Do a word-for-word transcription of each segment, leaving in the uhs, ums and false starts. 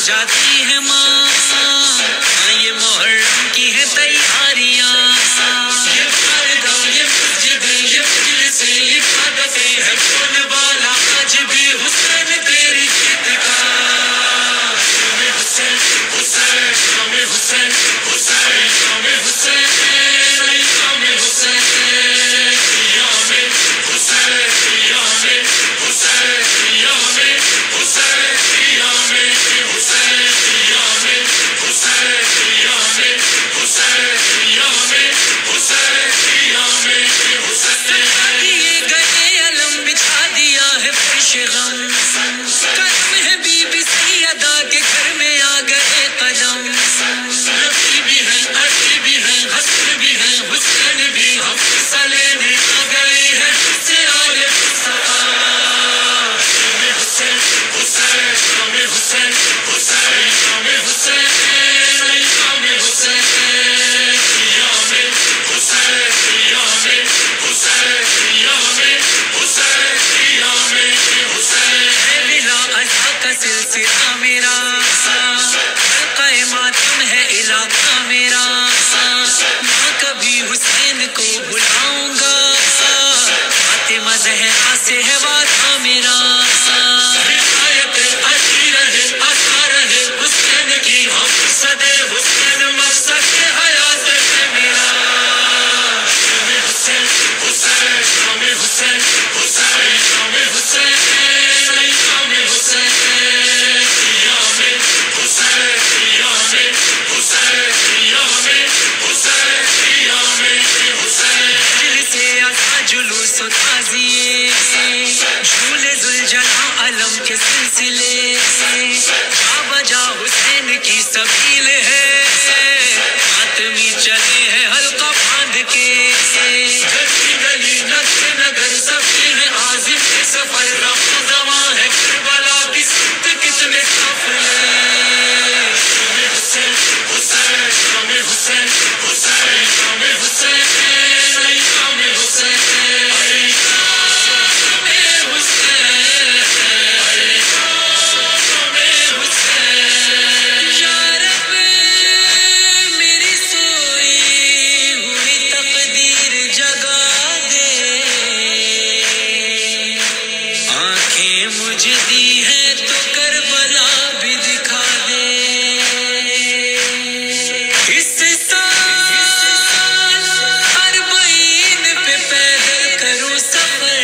جاتی ہے ماں، یہ محرم کی ہے تیاریاں، یہ پردہ یہ مسجدیں یہ مجلسیں یہ عبادتیں ہے بول بالا آج بھی حسین تیری جیت کا، شام حسین حسین شام حسین حسین شام حسین شام حسین قیام حسین قیام حسین قیام حسین قیام حسین قیام حسین قیام حسین قیام حسین قیام حسین دیے گئے علم بچھا دیا ہے فرش غم، قدم ہے بی بی سیدہ کے گھر میں آ گئے قدم، نبی بھی ہیں علی بھی ہیں حسن بھی ہیں حسین بھی ہم حصہ لینے آ گئے ہیں سے آل مصطفیٰ، شام حسین حسین شام حسین حسین شام حسین شام حسین قیام حسین قیام حسین قیام حسین قیام حسین ہے بلا ازا کا سلسلہ میرا، حلقہ ماتم ہے علاقہ میرا، نہ کبھی حسین کو بھلاؤں گا، فاطمہ زہرا سے ہے وعدہ میرا، ہدایت علی رہے عطا رہے حسین کی ہم صدے حسین مقصد حیات ہے میرا، شام حسین حسین شام حسین حسین شام حسین شام حسین قیام حسین قیام حسین قیام حسین قیام حسین مجلس اعضا جلوس و تعزیے جھولے ذوالجلال علم کے سلسلے، جا بجا حسین کی سبیل ہے، ماتمی چلے ہیں حلقہ باندھ کے، گلی گلی نگر نگر سبھی ہیں عازم کے سفر، رفع زواں ہے کربلا کی سمت کتنے قافلے، شام حسین حسین شام حسین حسین شام حسین شام حسین مجھے دی ہے تو کربلا بھی دکھا دے، اس سال اربعین پہ پیدل کروں سفر،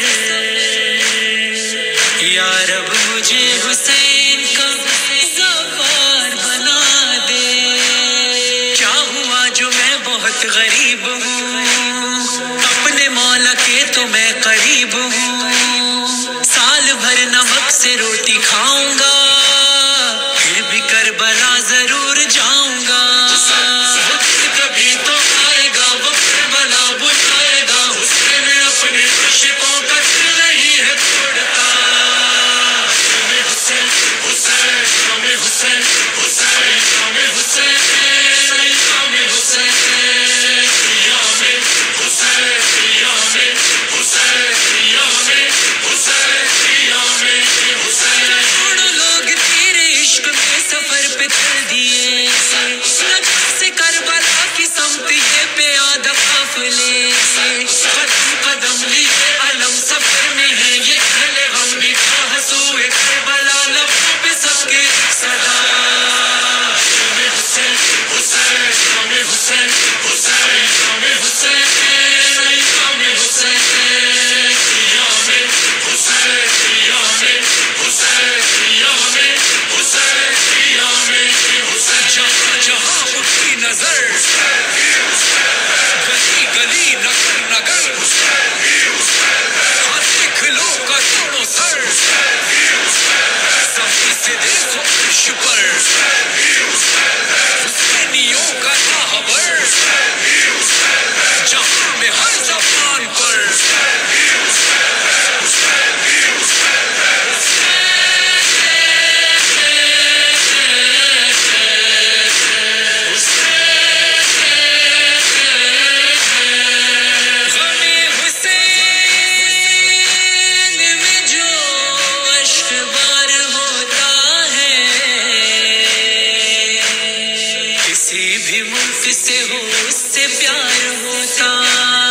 یا رب مجھے حسین کا سوار بنا دے، کیا ہوا جو میں بہت غریب ہوں، اپنے مولا کے تو میں قریب ہوں، سال بھر نمک سے روٹی کھاؤں گا، پھر بھی کربلا ضرور جاؤں گا، وقت کبھی تو آئے گا وہ کربلا بلائے گا، حسین اپنے عاشقوں کا دل نہیں ہے توڑتا، شام حسین حسین شام حسین حسین شام حسین شام حسین قیام حسین قیام حسین قیام حسین قیام حسین چھوڑو لوگ تیرے عشق میں سفر پہ چل دیے، نجف سے کربلا کی سمت یہ پیادہ قافلے، قدم قدم لیے علم سفر میں ہے یہ اہل غم نگاہ سوئے کربلا لبوں پہ سب کے صدا، شام حسین حسین شام حسین حسین شام حسین شام حسین قیام حسین قیام حسین قیام حسین قیام حسین جہاں جہاں اٹھی نظر، گلی گلی نگر نگر، ہاں دیکھ لو کروڑوں سر، سبھی سے دیکھو عرش پر حسینیوں کا راہبر، جہاں میں ہر زبان پر ملک سے ہو اس سے پیار ہوتا